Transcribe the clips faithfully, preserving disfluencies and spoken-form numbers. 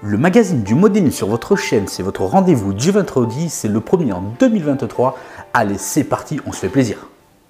Le magazine du modélisme sur votre chaîne, c'est votre rendez-vous du vendredi, c'est le premier en deux mille vingt-trois. Allez, c'est parti, on se fait plaisir.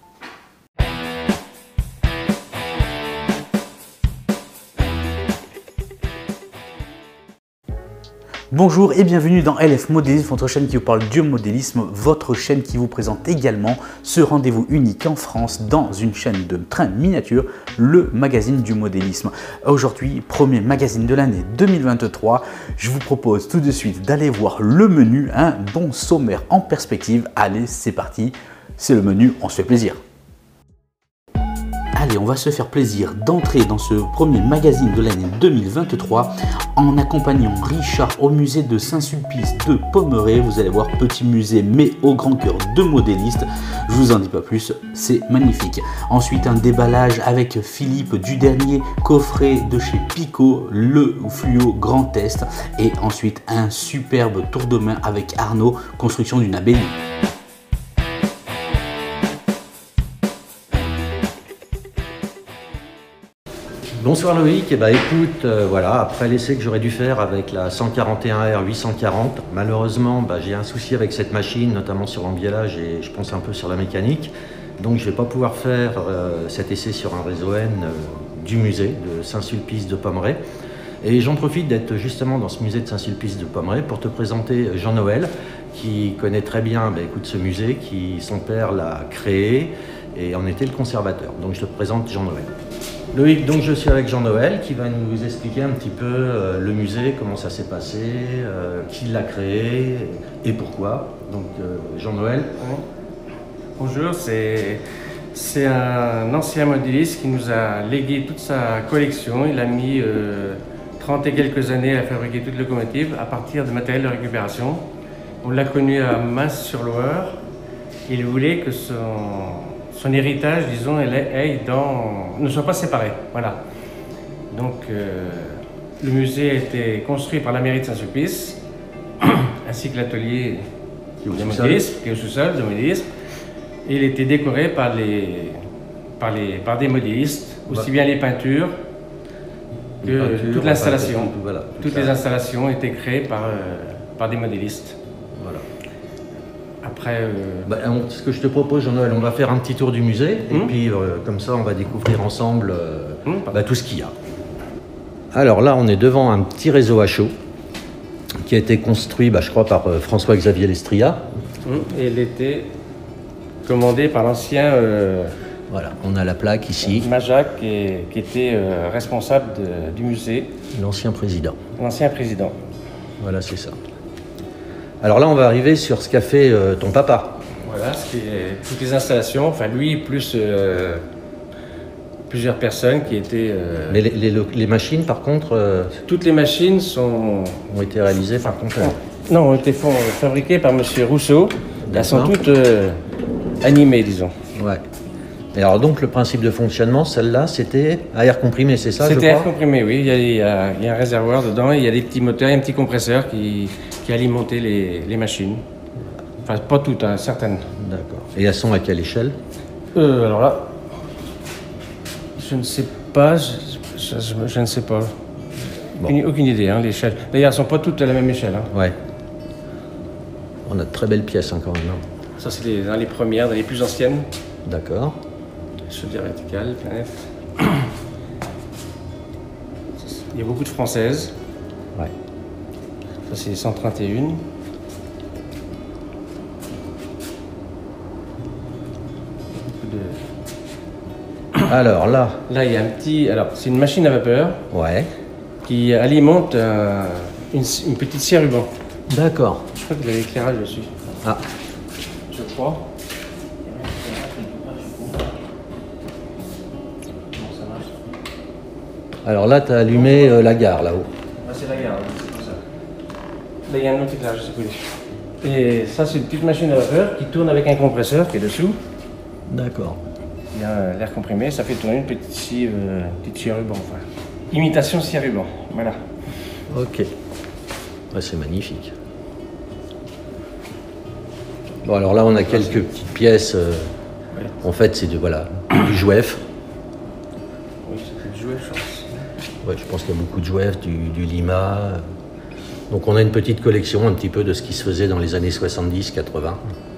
Bonjour et bienvenue dans L F Modélisme, votre chaîne qui vous parle du modélisme, votre chaîne qui vous présente également ce rendez-vous unique en France dans une chaîne de train miniature, le magazine du modélisme. Aujourd'hui, premier magazine de l'année deux mille vingt-trois, je vous propose tout de suite d'aller voir le menu, un bon sommaire en perspective. Allez, c'est parti, c'est le menu, on se fait plaisir. Allez, on va se faire plaisir d'entrer dans ce premier magazine de l'année deux mille vingt-trois en accompagnant Richard au musée de Saint-Sulpice de Pommerais. Vous allez voir, petit musée mais au grand cœur de modélistes. Je vous en dis pas plus, c'est magnifique. Ensuite, un déballage avec Philippe du dernier coffret de chez Picot, le Fluo Grand Est. Et ensuite, un superbe tour de main avec Arnaud, construction d'une abbaye. Bonsoir Loïc, et bah écoute, euh, voilà, après l'essai que j'aurais dû faire avec la cent quarante et un R huit cent quarante, malheureusement bah, j'ai un souci avec cette machine, notamment sur l'embiellage et je pense un peu sur la mécanique, donc je ne vais pas pouvoir faire euh, cet essai sur un réseau N euh, du musée de Saint-Sulpice de Pommerais. Et j'en profite d'être justement dans ce musée de Saint-Sulpice de Pommerais pour te présenter Jean-Noël, qui connaît très bien bah, écoute, ce musée, qui son père l'a créé et en était le conservateur. Donc je te présente Jean-Noël. Loïc, donc je suis avec Jean-Noël qui va nous expliquer un petit peu euh, le musée, comment ça s'est passé, euh, qui l'a créé et pourquoi. Donc euh, Jean-Noël. Oui. Bonjour, c'est un ancien modéliste qui nous a légué toute sa collection. Il a mis euh, trente et quelques années à fabriquer toute locomotive à partir de matériel de récupération. On l'a connu à Mas-sur-Loire. Il voulait que son... son héritage, disons, elle est dans... ne soit pas séparé. Voilà. Donc, euh, le musée a été construit par la mairie de Saint-Sulpice, ainsi que l'atelier de modélisme, qui est au sous-sol de modélisme. Et il était décoré par, les, par, les, par des modélistes, aussi bah. bien les peintures que les peintures, toute l'installation. Voilà, tout Toutes ça. Les installations étaient créées par, euh, par des modélistes. Voilà. Après, euh... bah, on, ce que je te propose, Jean-Noël, on va faire un petit tour du musée mmh. et puis euh, comme ça, on va découvrir ensemble euh, mmh. bah, tout ce qu'il y a. Alors là, on est devant un petit réseau à chaud qui a été construit, bah, je crois, par euh, François-Xavier Lestria. Mmh. Et il était commandé par l'ancien... Euh... Voilà, on a la plaque ici. Majac, qui, qui était euh, responsable de, du musée. L'ancien président. L'ancien président. Voilà, c'est ça. Alors là, on va arriver sur ce qu'a fait euh, ton papa. Voilà, ce qui est, toutes les installations, enfin lui, plus euh, plusieurs personnes qui étaient... Euh, les, les, les machines, par contre... Euh, toutes les machines sont... ont été réalisées par ton père. Non, ont été fabriquées par M. Rousseau. Elles sont toutes euh, animées, disons. Ouais. Et alors donc, le principe de fonctionnement, celle-là, c'était à air comprimé, c'est ça? C'était air comprimé, oui. Il y, a, il, y a, il y a un réservoir dedans, il y a des petits moteurs, il y a un petit compresseur qui... qui alimentait les, les machines. Enfin, pas toutes, hein, certaines. D'accord. Et elles sont à quelle échelle? euh, Alors là, je ne sais pas, je, je, je, je ne sais pas. Bon. Aucune, aucune idée, hein, l'échelle. D'ailleurs, elles ne sont pas toutes à la même échelle. Hein. Ouais. On a de très belles pièces, hein, quand même. Hein. Ça, c'est les, dans les premières, dans les plus anciennes. D'accord. Chaudière verticale, planète. Il y a beaucoup de françaises. Ouais. Ça, c'est cent trente et un. De... Alors là... Là, il y a un petit... Alors, c'est une machine à vapeur. Ouais. Qui alimente un, une, une petite scie à ruban. D'accord. Je crois qu'il y a l'éclairage dessus. Ah. Je crois. Alors là, tu as allumé euh, la gare, là-haut. Ah, c'est la gare, c'est pour ça. Là, il y a un autre éclairage, je sais plus. Et ça, c'est une petite machine à vapeur qui tourne avec un compresseur qui est dessous. D'accord. Il y a l'air comprimé, ça fait tourner une petite scie, euh, petite scie à ruban. Enfin, imitation scie à ruban, voilà. Ok. Ouais, c'est magnifique. Bon, alors là, on a quelques petites pièces. Euh, ouais. En fait, c'est de, voilà, du jouef. Oui, c'est du jouef, je pense. Ouais, je pense qu'il y a beaucoup de jouef, du, du lima. Donc on a une petite collection un petit peu de ce qui se faisait dans les années soixante-dix quatre-vingts.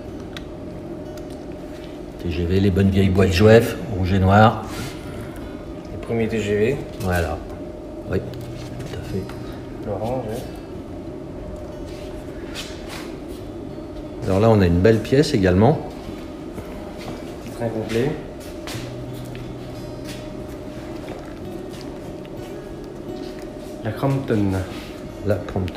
T G V, les bonnes vieilles boîtes Joef, rouge et noir. Les premiers T G V. Voilà. Oui, tout à fait. L'orange, oui. Alors là, on a une belle pièce également. Petit train complet. La Crampton. La Crampton.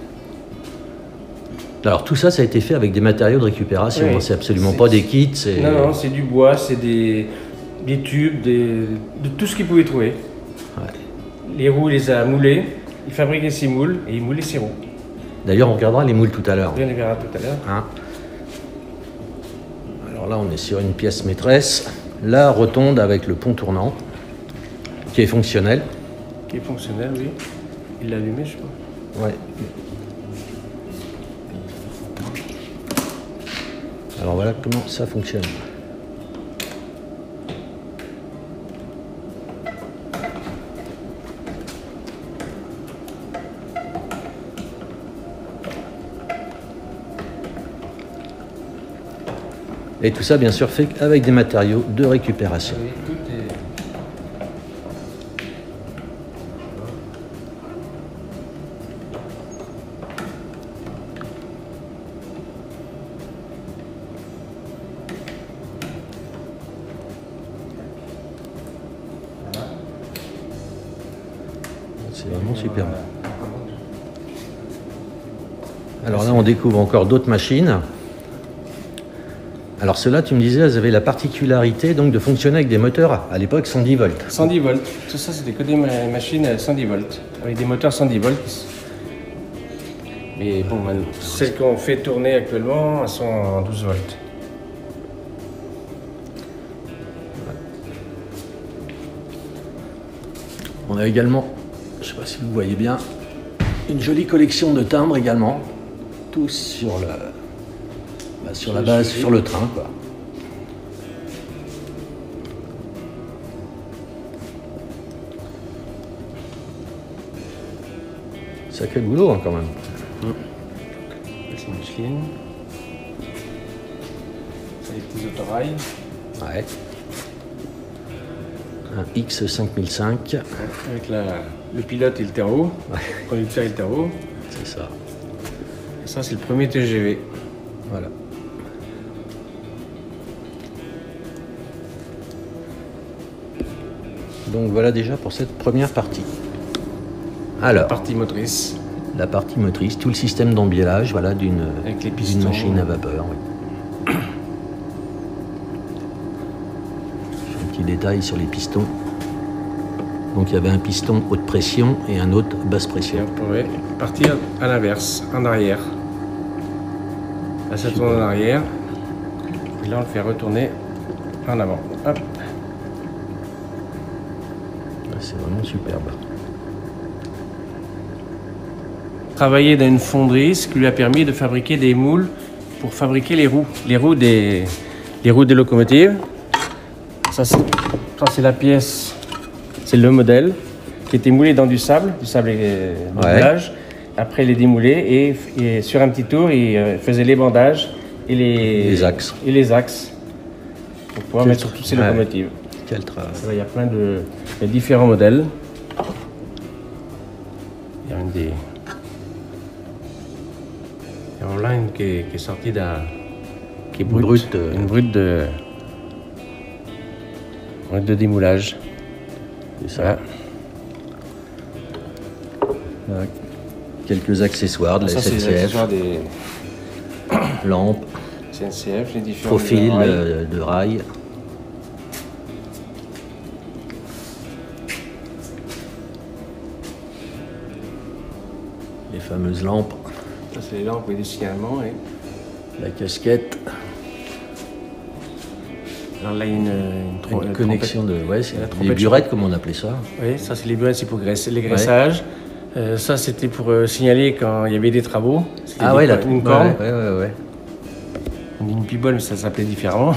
Alors tout ça, ça a été fait avec des matériaux de récupération. Oui. C'est absolument pas des kits. Non, non, c'est du bois, c'est des, des tubes, des, de tout ce qu'ils pouvaient trouver. Ouais. Les roues, il les a moulés. Il fabriquait ses moules et il moulait ses roues. D'ailleurs, on regardera les moules tout à l'heure. On les verra tout à l'heure. Hein. Alors là, on est sur une pièce maîtresse. La rotonde avec le pont tournant, qui est fonctionnel. Qui est fonctionnel, oui. Il l'a allumé, je crois. Ouais. Alors voilà comment ça fonctionne. Et tout ça, bien sûr, fait avec des matériaux de récupération. Oui, tout est... C'est vraiment super. Alors là, on découvre encore d'autres machines. Alors ceux-là, tu me disais, elles avaient la particularité donc de fonctionner avec des moteurs à l'époque cent dix volts. cent dix volts. Tout ça, c'était que des ma- machines à cent dix volts. Avec des moteurs cent dix volts. Mais bon, maintenant, celles qu'on fait tourner actuellement, elles sont en douze volts. On a également, je ne sais pas si vous voyez bien, une jolie collection de timbres également. Tous sur, le, bah, sur la base, sur le train, quoi. Sacré boulot, hein, quand même. C'est Michelin. C'est les petits autorails. Ouais. Un X cinq mille cinq. Avec la, le pilote et le terreau. Ouais. Le conducteur et le terreau. C'est ça. Et ça, c'est le premier T G V. Voilà. Donc voilà déjà pour cette première partie. Alors, Partie motrice. la partie motrice, tout le système d'embiellage, voilà, d'une Avec les d'une pistons. machine à vapeur. Oui. Un petit détail sur les pistons. Donc il y avait un piston haute pression et un autre basse Et pression. on pourrait partir à l'inverse, en arrière. Là, ça tourne en arrière. Et là, on le fait retourner en avant. Hop. C'est vraiment superbe. Travailler dans une fonderie, ce qui lui a permis de fabriquer des moules pour fabriquer les roues. Les roues des, les roues des locomotives. Ça, c'est ça, c'est la pièce, c'est le modèle qui était moulé dans du sable, du sable et du Ouais. moulage. Après, il est démoulé et, et sur un petit tour, il euh, faisait les bandages et les, Les axes. Et les axes pour pouvoir Quel mettre sur toutes ces ouais. locomotives. Quel travail. Il y a plein de, il y a différents modèles. Il y a une des. Il y a là une qui est, qui est sortie d'un. Qui est brute. brute, euh, Une brute de. brute de démoulage. C'est ça. Voilà. Voilà. Quelques accessoires de la Ça, c'est les S N C F, accessoires des lampes, S N C F, les différents. profil rails. euh, de rail. Les fameuses lampes, Ça, c'est les lampes et les signalements. Et... la casquette, Alors là, il y a une, une, tro- une une connexion de... Ouais, c'est la des trompette, burettes comme on appelait ça. trompette. Oui, ça, c'est les burettes, c'est pour graisser, les graissages. Euh, ça, c'était pour euh, signaler quand il y avait des travaux. C'était Ah des ouais, la co- une corne. Ouais, ouais, ouais, ouais. On dit une pibole, mais ça s'appelait différemment.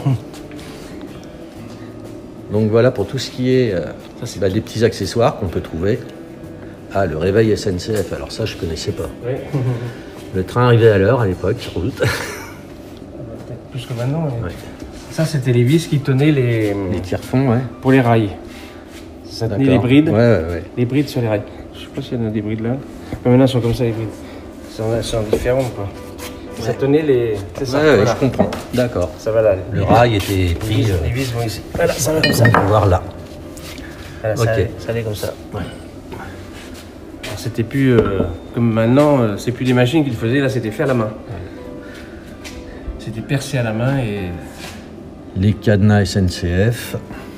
Donc voilà pour tout ce qui est euh, Ça, c'est bah, des petits accessoires qu'on peut trouver Ah, le réveil S N C F, alors ça, je connaissais pas. Oui. Le train arrivait à l'heure à l'époque, sur route. Peut-être plus que maintenant. Mais... Ouais. Ça, c'était les vis qui tenaient les... Les tire-fonds, ouais. pour les rails. Ça tenait les brides. Ouais, ouais, ouais. Les brides sur les rails. Je sais pas s'il y en a des brides là. Mais maintenant, elles sont comme ça, les brides. Elles sont différentes, quoi. Ça tenait les... C'est ça, Ouais, ouais, voilà. je comprends. D'accord. Ça va là. Le rail était pris... Les vis, euh, les vis vont ici. Voilà, ça va comme ça. on peut voir là. Voilà, Ok. ça, ça allait comme ça. Ouais. C'était plus euh, comme maintenant, euh, c'est plus des machines qu'ils faisaient, là c'était fait à la main. Ouais. C'était percé à la main et... Les cadenas S N C F.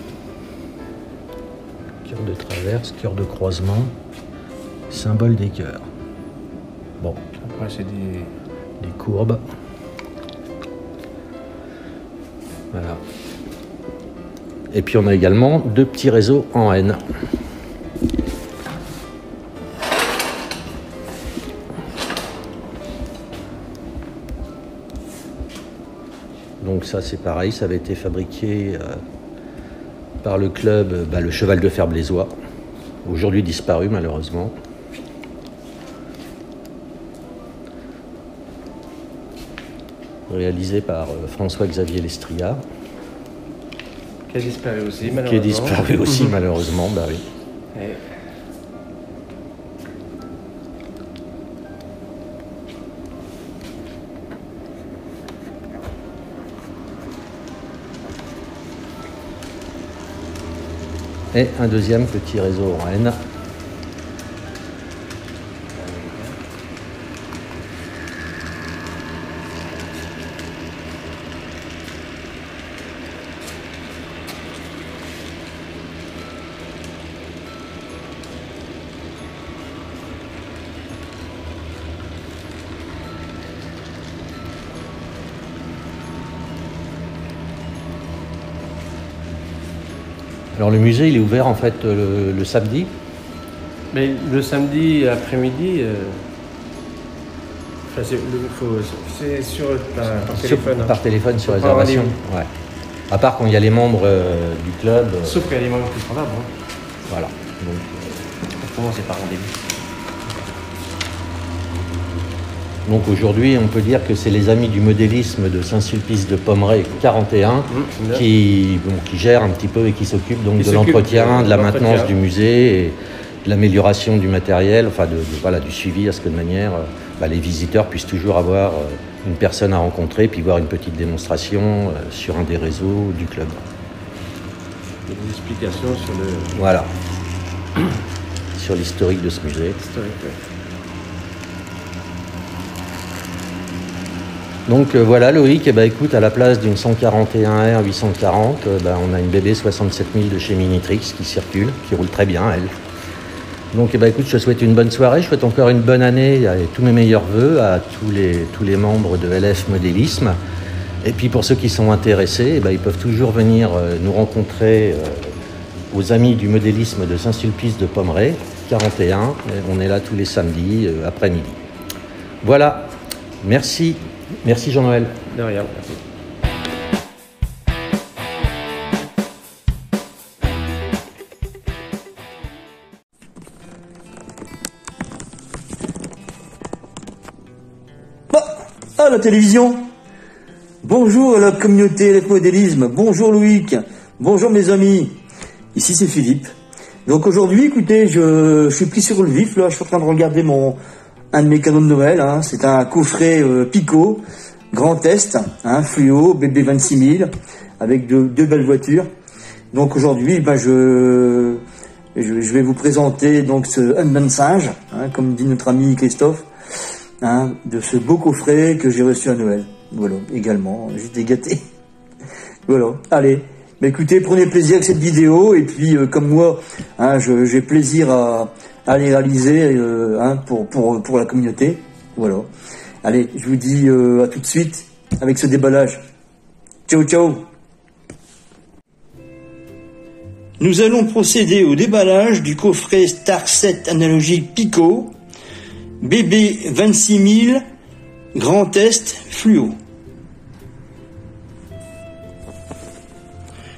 Cœur de traverse, cœur de croisement. Symbole des cœurs. Bon. Après c'est des... Des courbes. Voilà. Et puis on a également deux petits réseaux en N. Donc ça c'est pareil, ça avait été fabriqué euh, par le club, euh, bah, le Cheval de Fer Blésois, aujourd'hui disparu malheureusement. Réalisé par euh, François-Xavier Lestria. Qui a disparu aussi malheureusement. Qui est disparu aussi malheureusement, bah oui. Et... Et un deuxième petit réseau en N. Alors le musée, il est ouvert en fait le, le samedi. Mais le samedi après-midi, euh... enfin, c'est le- faut- c'est sur par, par Sur- téléphone. hein. par téléphone sur Faut pas réservation. rendez-vous. Ouais. À part quand il y a les membres euh, du club. euh, Sauf qu'il y a des moments qui sont là, bon. voilà. Donc, euh, Autrement, c'est par rendez-vous. donc aujourd'hui, on peut dire que c'est les amis du modélisme de Saint-Sulpice de Pommeray quarante et un Mmh, qui, bon, qui gèrent un petit peu et qui s'occupent donc Qui de s'occupent l'entretien, de- de la de maintenance l'entretien. du musée et de l'amélioration du matériel, enfin de, de- voilà, du suivi à ce que de manière euh, bah, les visiteurs puissent toujours avoir euh, une personne à rencontrer puis voir une petite démonstration euh, sur un des réseaux du club. Il y a des explications sur le Voilà. Sur l'historique de ce musée. historique. ouais. Donc euh, voilà Loïc, eh ben, écoute, à la place d'une cent quarante et un R huit cent quarante, euh, ben, on a une B B soixante-sept mille de chez Minitrix qui circule, qui roule très bien elle. Donc eh ben, écoute, je te souhaite une bonne soirée, je souhaite encore une bonne année et tous mes meilleurs voeux à tous les, tous les membres de L F Modélisme. Et puis pour ceux qui sont intéressés, eh ben, ils peuvent toujours venir euh, nous rencontrer euh, aux Amis du Modélisme de Saint-Sulpice de Pommeray, quarante et un. Et on est là tous les samedis euh, après-midi. Voilà, merci. Merci Jean-Noël. De rien. Merci. Bah, à la télévision. Bonjour à la communauté L F Modélisme. Bonjour Loïc. Bonjour mes amis. Ici c'est Philippe. Donc aujourd'hui, écoutez, je, je suis pris sur le vif. Là, je suis en train de regarder mon un de mes cadeaux de Noël. Hein. C'est un coffret euh, Pico, Grand Est, hein, fluo, B B vingt-six mille, avec deux, deux belles voitures. Donc aujourd'hui, ben je, je je vais vous présenter donc ce Unbound Singe, hein, comme dit notre ami Christophe. Hein, de ce beau coffret que j'ai reçu à Noël. Voilà, également, j'étais gâté. Voilà, allez, bah écoutez, prenez plaisir avec cette vidéo, et puis euh, comme moi, hein, je- j'ai plaisir à, à les réaliser euh, hein, pour, pour, pour la communauté. Voilà, allez, je vous dis euh, à tout de suite avec ce déballage. Ciao, ciao. Nous allons procéder au déballage du coffret Star sept analogique Pico, B B vingt-six mille, Grand Est, fluo.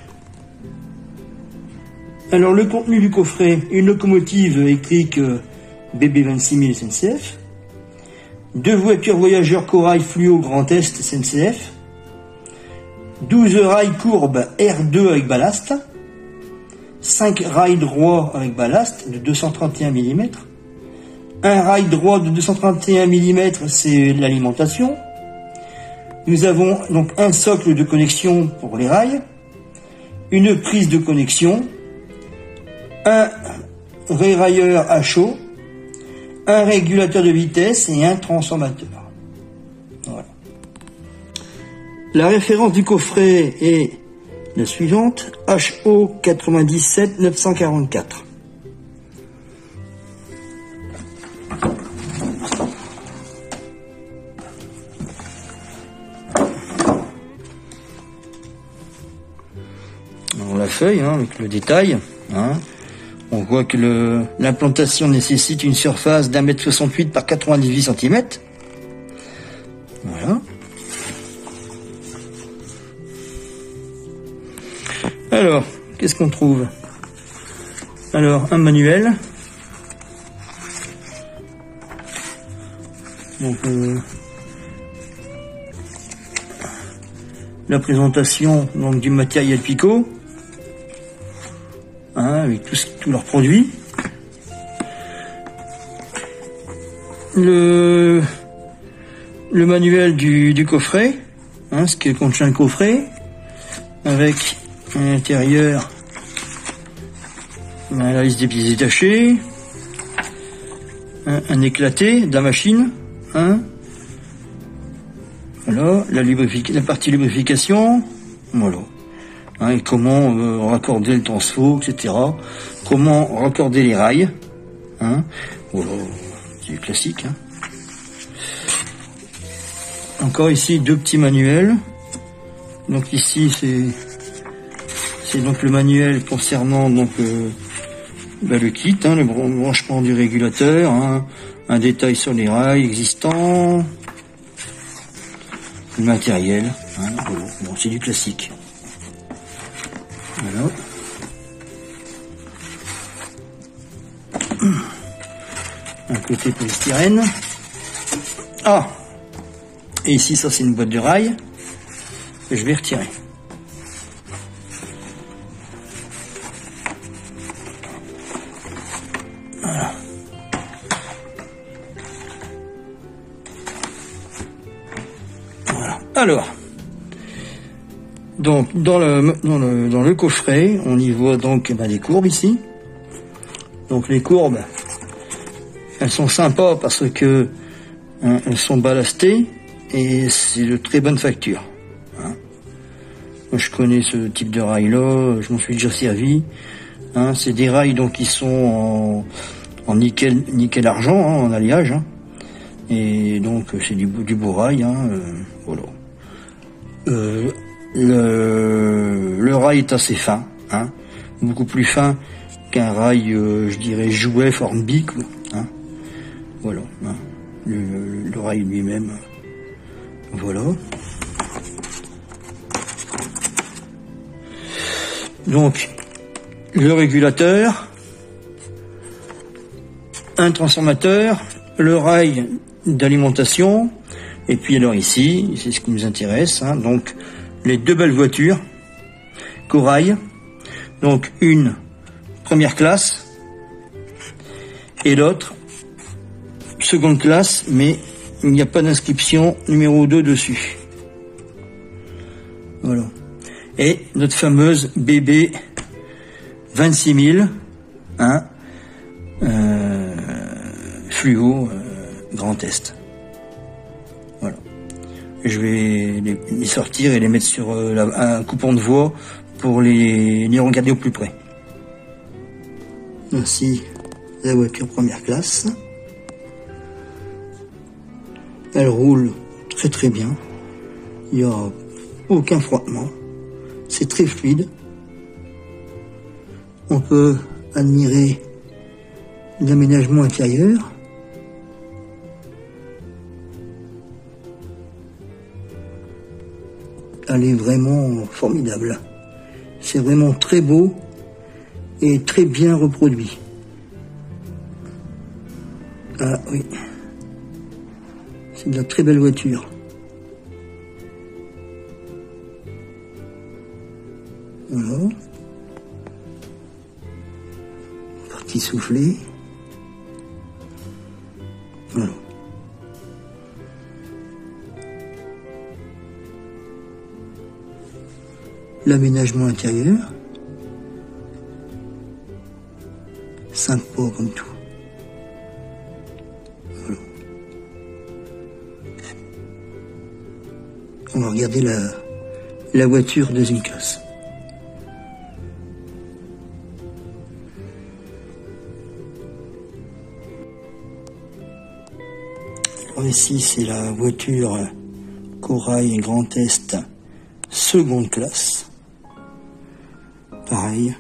Alors le contenu du coffret, une locomotive électrique euh, B B vingt-six mille S N C F, deux voitures voyageurs Corail Fluo Grand Est S N C F, douze rails courbes R deux avec ballast, cinq rails droits avec ballast de deux cent trente et un millimètres, un rail droit de deux cent trente et un millimètres, c'est l'alimentation. Nous avons donc un socle de connexion pour les rails, une prise de connexion, un rérailleur à chaud, un régulateur de vitesse et un transformateur. Voilà. La référence du coffret est la suivante, H O quatre-vingt-dix-sept neuf cent quarante-quatre. Alors, la feuille, hein, avec le détail, hein, on voit que le, l'implantation nécessite une surface d'un mètre soixante-huit par quatre-vingt-dix-huit centimètres. Voilà. Alors, qu'est-ce qu'on trouve? Alors, un manuel. Donc, euh, la présentation donc du matériel Picot, hein, avec tous, tous leurs produits. Le, le manuel du, du coffret, hein, ce que contient le coffret, avec à l'intérieur la liste des pièces détachées, un, un éclaté de la machine, hein, voilà, la, lubrific- la partie lubrification, voilà, hein, et comment euh, raccorder le transfo, et cetera. Comment raccorder les rails, hein, voilà, c'est du classique. Hein. Encore ici deux petits manuels. Donc ici c'est c'est donc le manuel concernant donc euh, bah, le kit, hein, le branchement du régulateur, hein, un détail sur les rails existants, le matériel, hein, voilà. Bon, c'est du classique. Voilà. Un côté polystyrène. Ah, et ici ça c'est une boîte de rails que je vais retirer. Voilà. Voilà. Alors, donc dans le dans le dans le coffret, on y voit donc ben, des courbes ici. Donc les courbes, elles sont sympas parce que hein, elles sont ballastées et c'est de très bonne facture. Hein. Moi, je connais ce type de rail là, je m'en suis déjà servi. Hein, c'est des rails donc qui sont en, en nickel nickel argent, hein, en alliage. Hein. Et donc c'est du du beau rail. Hein, euh, voilà. Euh, le, le rail est assez fin, hein, beaucoup plus fin qu'un rail, euh, je dirais, jouet forme bic, hein. Voilà, hein. Le, le rail lui-même, voilà. Donc, le régulateur, un transformateur, le rail d'alimentation, et puis alors ici, c'est ce qui nous intéresse, hein, donc les deux belles voitures, Corail, donc une première classe, et l'autre seconde classe, mais il n'y a pas d'inscription numéro deux dessus. Voilà. Et notre fameuse B B vingt-six mille, hein, euh, fluo euh, Grand Est. Voilà. Je vais les, les sortir et les mettre sur euh, la, un coupon de voix pour les, les regarder au plus près. Ainsi, la voiture première classe. Elle roule très très bien. Il n'y a aucun frottement. C'est très fluide. On peut admirer l'aménagement intérieur. Elle est vraiment formidable. C'est vraiment très beau et très bien reproduit. Ah oui. C'est de la très belle voiture. Voilà. Partie soufflée. Voilà. L'aménagement intérieur. Sympa comme tout. Voilà. On va regarder la, la voiture deuxième classe. Alors ici c'est la voiture Corail Grand Est seconde classe. Pareil.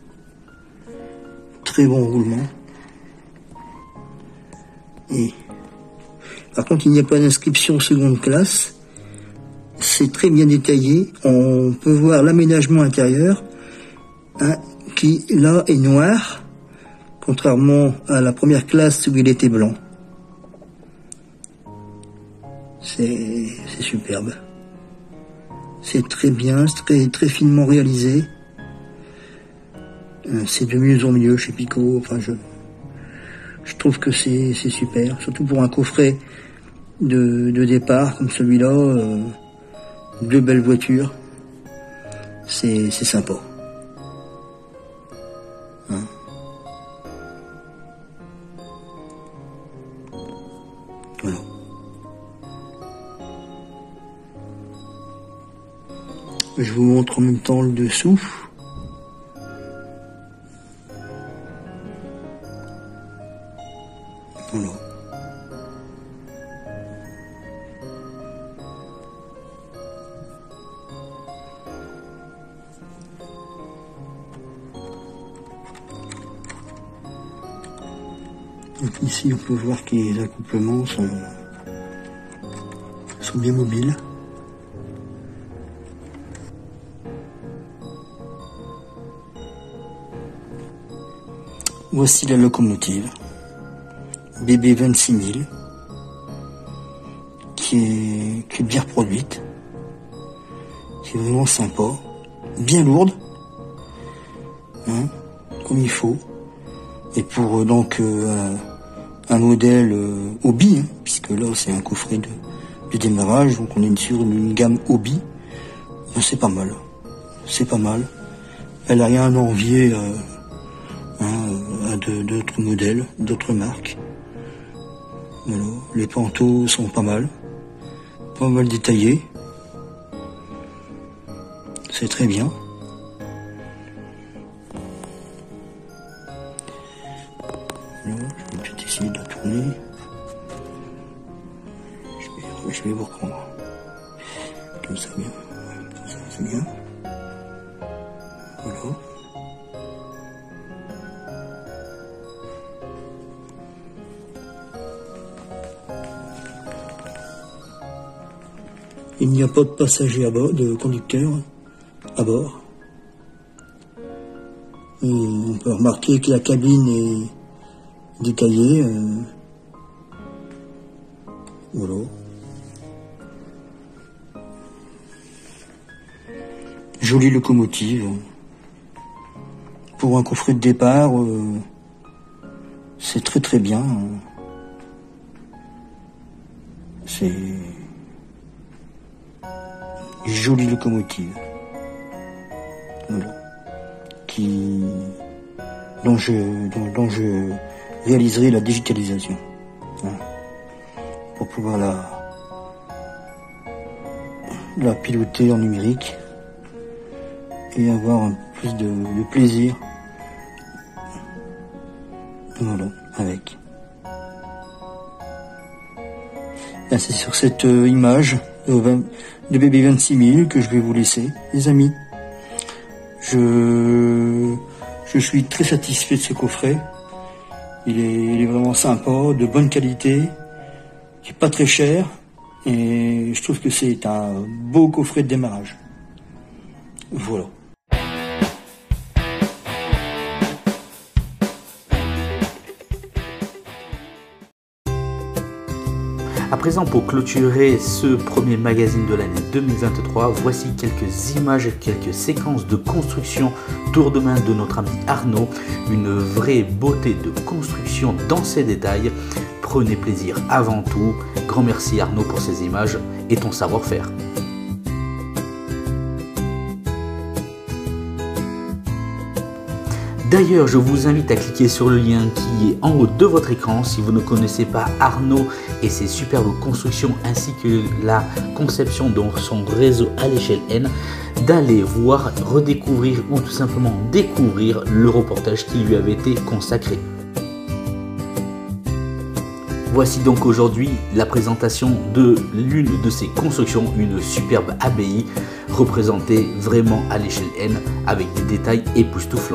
Très bon roulement. Et par contre, il n'y a pas d'inscription seconde classe. C'est très bien détaillé. On peut voir l'aménagement intérieur, hein, qui là est noir, contrairement à la première classe où il était blanc. C'est c'est superbe. C'est très bien, c'est très, très finement réalisé. C'est de mieux en mieux chez Pico. Enfin, je, je trouve que c'est c'est super, surtout pour un coffret de, de départ comme celui-là. Euh, deux belles voitures, c'est c'est sympa. Hein? Voilà. Je vous montre en même temps le dessous. Voilà. Donc ici on peut voir que les accouplements sont, sont bien mobiles. Voici la locomotive B B vingt-six mille qui est, qui est bien reproduite, qui est vraiment sympa, bien lourde, hein, comme il faut, et pour euh, donc euh, un, un modèle euh, hobby, hein, puisque là c'est un coffret de, de démarrage, donc on est sur une, une gamme hobby, ben, c'est pas mal, c'est pas mal, elle a rien à envier euh, hein, à d'autres modèles, d'autres marques. Voilà. Les panteaux sont pas mal, pas mal détaillés, c'est très bien. Voilà, je vais peut-être essayer de la tourner. Je vais, je vais vous reprendre. Comme ça, bien. Comme ça, c'est bien. Voilà. Il n'y a pas de passager à bord, de conducteur à bord. Et on peut remarquer que la cabine est détaillée. Euh, voilà. Jolie locomotive. Pour un coffret de départ, euh, c'est très très bien. C'est une jolie locomotive. Voilà. Qui, dont je, dont, dont je réaliserai la digitalisation. Hein, pour pouvoir la, la piloter en numérique et avoir un peu plus de, de plaisir. Voilà, avec. Ben, c'est sur cette euh, image de, de B B vingt-six mille que je vais vous laisser, les amis. Je, je suis très satisfait de ce coffret. Il est, il est vraiment sympa, de bonne qualité, qui est pas très cher, et je trouve que c'est un beau coffret de démarrage. Voilà. À présent, pour clôturer ce premier magazine de l'année deux mille vingt-trois, voici quelques images, quelques séquences de construction tour de main de notre ami Arnaud. Une vraie beauté de construction dans ses détails. Prenez plaisir avant tout. Grand merci Arnaud pour ces images et ton savoir-faire. D'ailleurs, je vous invite à cliquer sur le lien qui est en haut de votre écran si vous ne connaissez pas Arnaud et ses superbes constructions ainsi que la conception de son réseau à l'échelle N, d'aller voir, redécouvrir ou tout simplement découvrir le reportage qui lui avait été consacré. Voici donc aujourd'hui la présentation de l'une de ses constructions, une superbe abbaye représentée vraiment à l'échelle N avec des détails époustouflants.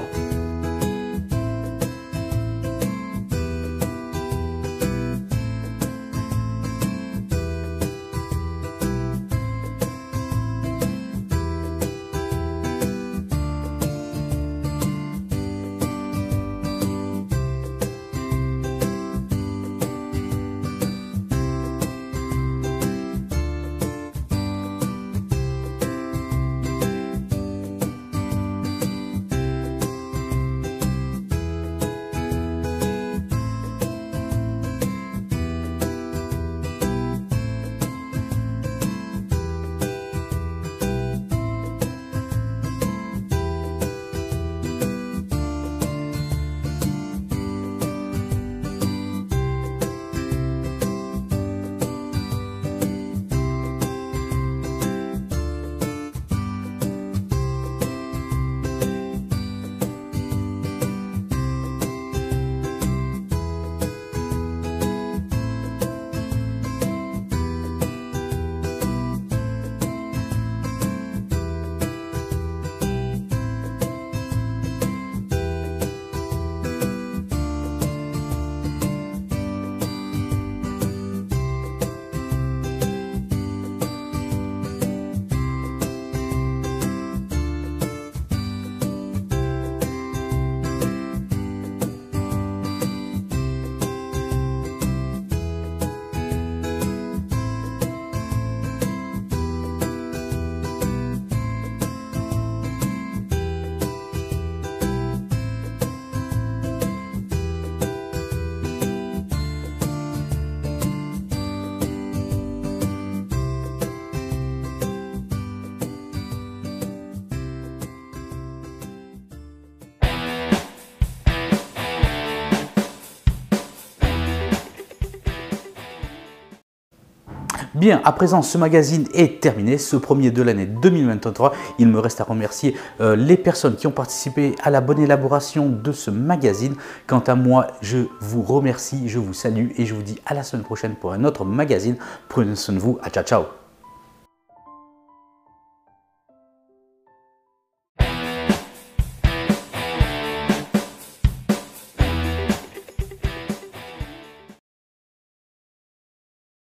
Bien, à présent, ce magazine est terminé, ce premier de l'année deux mille vingt-trois. Il me reste à remercier euh, les personnes qui ont participé à la bonne élaboration de ce magazine. Quant à moi, je vous remercie, je vous salue et je vous dis à la semaine prochaine pour un autre magazine. Prenez soin de vous, à ciao ciao.